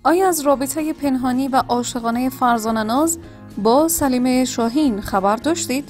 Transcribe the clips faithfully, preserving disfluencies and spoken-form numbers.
آیا از رابطه پنهانی و عاشقانه فرزانه ناز با سلیم شاهین خبر داشتید؟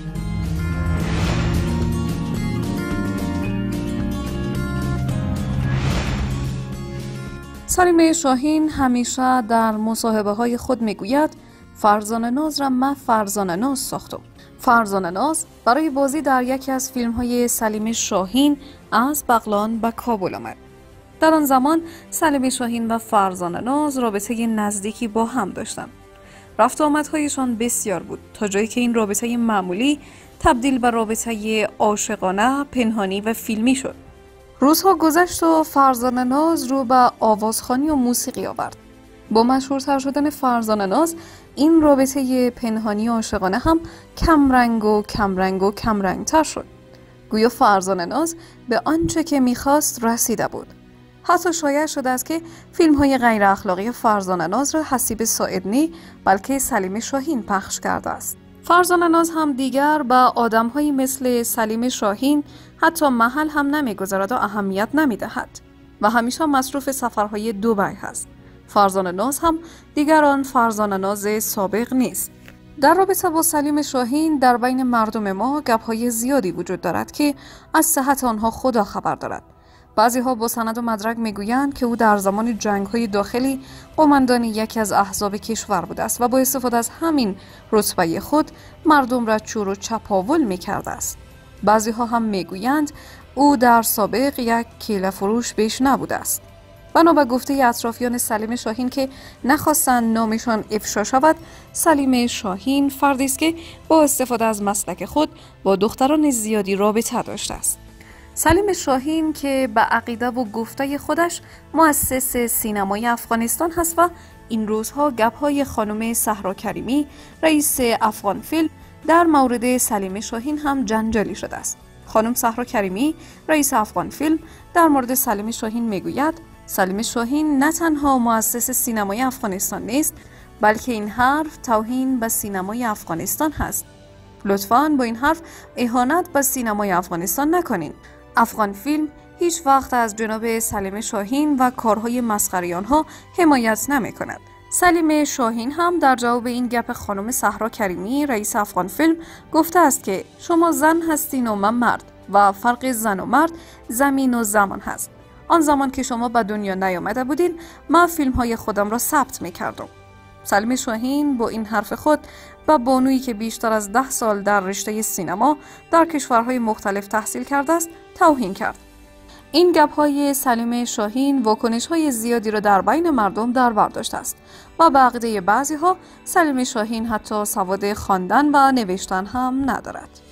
سلیم شاهین همیشه در مصاحبه های خود میگوید فرزانه ناز را من فرزانه ناز ساختم. فرزانه ناز برای بازی در یکی از فیلم های سلیم شاهین از بغلان به کابل آمد. در آن زمان سلیم شاهین و فرزانه ناز رابطه نزدیکی با هم داشتند. رفت و آمدهایشان بسیار بود تا جایی که این رابطه معمولی تبدیل به رابطه عاشقانه، پنهانی و فیلمی شد. روزها گذشت و فرزانه ناز رو به آوازخوانی و موسیقی آورد. با مشهورتر شدن فرزانه ناز این رابطه پنهانی و عاشقانه هم کمرنگ و کمرنگ و کمرنگتر شد. گویا فرزانه ناز به آنچه که میخواست رسیده بود. حتی شایع شده است که فیلم های غیر اخلاقی فرزانه ناز را حسیب ساعدنی بلکه سلیم شاهین پخش کرده است. فرزانه ناز هم دیگر به آدم هایی مثل سلیم شاهین حتی محل هم نمیگذارد و اهمیت نمیدهد و همیشه مصروف سفرهای دبی هست. فرزانه ناز هم دیگر آن فرزانه ناز سابق نیست. در رابطه با سلیم شاهین در بین مردم ما گپ‌های زیادی وجود دارد که از صحت آنها خدا خبر دارد. بعضی ها با سند و مدرک میگویند که او در زمان جنگ‌های داخلی قماندان یکی از احزاب کشور بوده است و با استفاده از همین رتبه خود مردم را چور و چپاول می‌کرده است. بعضی ها هم میگویند او در سابق یک کیله فروش بیش نبوده است. بنا به گفته اطرافیان سلیم شاهین که نخواستند نامشان افشا شود، سلیم شاهین فردی است که با استفاده از مسلک خود با دختران زیادی رابطه داشته است. سلیم شاهین که به عقیده و گفته خودش مؤسس سینمای افغانستان هست و این روزها گپ‌های خانم صحرا کریمی رئیس افغان فیلم در مورد سلیم شاهین هم جنجالی شده است. خانم صحرا کریمی رئیس افغان فیلم در مورد سلیم شاهین میگوید سلیم شاهین نه تنها مؤسس سینمای افغانستان نیست بلکه این حرف توهین به سینمای افغانستان هست. لطفاً با این حرف اهانت به سینمای افغانستان نکنین. افغان فیلم هیچ وقت از جناب سلیم شاهین و کارهای مسخره آنها حمایت نمی کند. سلیم شاهین هم در جواب این گپ خانم صحرا کریمی رئیس افغان فیلم گفته است که شما زن هستین و من مرد و فرق زن و مرد زمین و زمان هست. آن زمان که شما به دنیا نیامده بودین من فیلم های خودم را ثبت می کردم. سلیم شاهین با این حرف خود و بانویی که بیشتر از ده سال در رشته سینما در کشورهای مختلف تحصیل کرده است توهین کرد. این گپ‌های سلیم شاهین واکنش‌های زیادی را در بین مردم در بر داشته است و به عقیده بعضی‌ها سلیم شاهین حتی سواد خواندن و نوشتن هم ندارد.